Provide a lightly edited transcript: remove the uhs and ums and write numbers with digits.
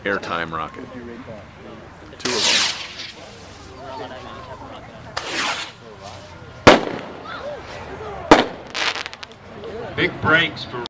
airtime rocket. 2 of them. Big breaks for